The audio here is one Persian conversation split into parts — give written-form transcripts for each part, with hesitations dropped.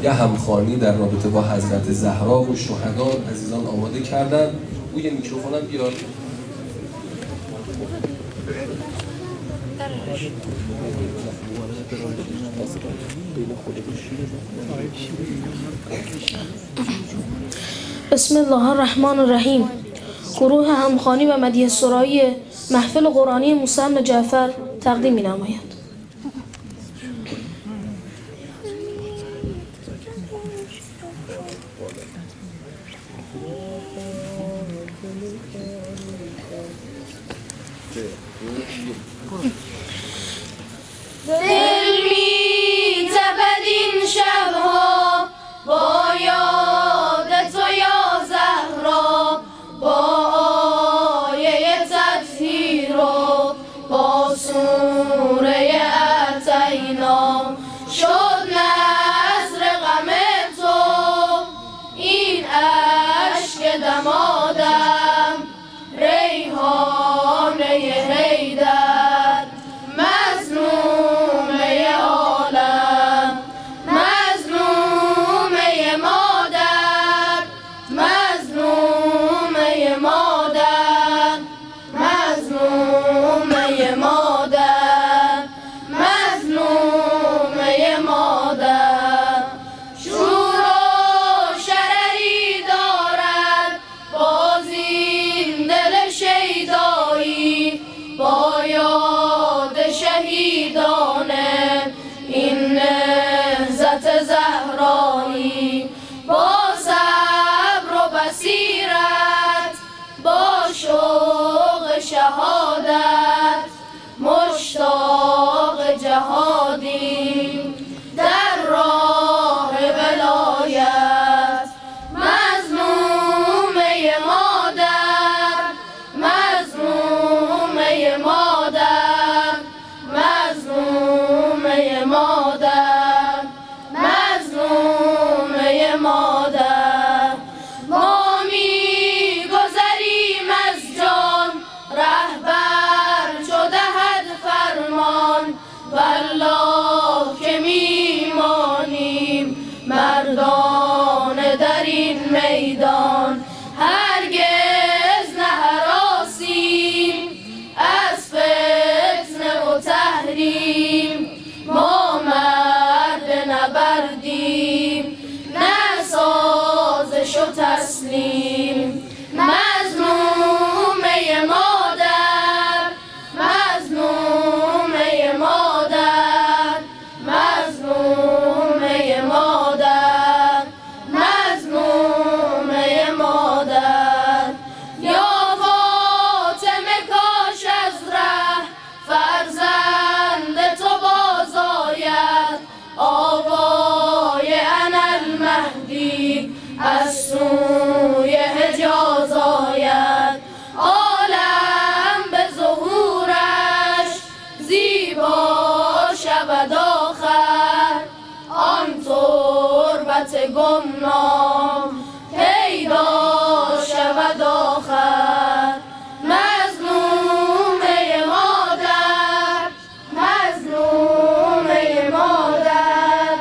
یه همخوانی در رابطه با حضرت زهرا و شهدا عزیزان آماده کردن. او یه میکروفونم بیار. بسم الله الرحمن الرحیم. گروه همخوانی و مدیح سرایی محفل قرآنی موسی بن جعفر تقدیم می‌نماید. دل می‌تپد این شب‌ها با یاد تو یا زهرا، با آیه تطهیر و با سوره اتینا. شد نذر غم تو این اشک دمادم، ریحانه حیدر مظلومه عالم، مظلومه مادر، مظلومه مادر، مظلومه مادر، مظلومه مادر. شور و شرری دارد باز این دل شیدایی، با یاد شهیدانه این نهضت زهرایی. با صبر و بصیرت، با شوق شهادت، مشتاق جهادیم در راه ولایت. مظلومه مادر، مظلومه مادر، مظلومه مادر، مظلومه مادر. ما می‌گذریم از جان، رهبر چو دهد فرمان، والله که میمانیم مردانه در این میدان. هرگز نهراسیم از فتنه و تحریم، ما مرد نبردیم نه سازش و تسلیم. مظلومه مادر، مظلومه مادر، مظلومه مادر، مظلومه مادر. یا فاطمه کاش از ره فرزند تو باز آید، آوای اناالمهدی از سوی حجاز آید. عالم به ظهورش زیبا شود آخر، آن تربت گمنام پیدا شود آخر. مظلومه مادر، مظلومه مادر،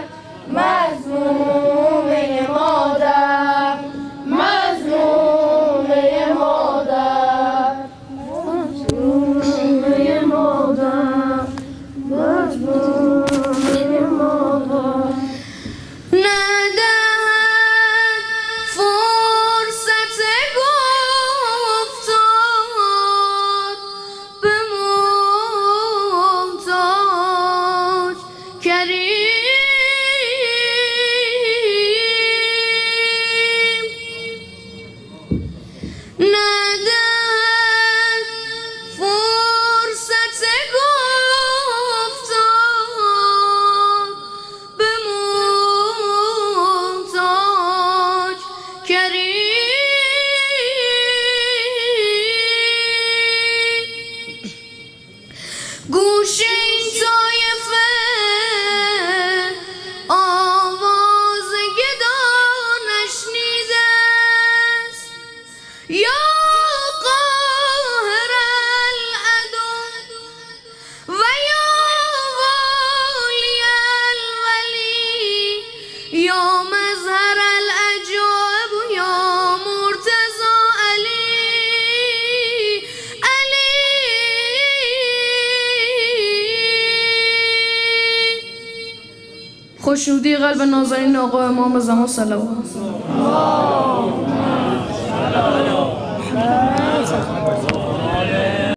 مظلومه مادر، مظلومه مادر، مظلومه مادر، مظلومه مادر. ندهد فرصت گفتار به محتاج کریم، ندهد فرصت گفتار به محتاج کریم. گوش این طایفه آواز گدا نشنیده است، یا قاهر العدو و یا والی الولی، یا خوشنودی قلب نازنین آقا امام زمان صلوات.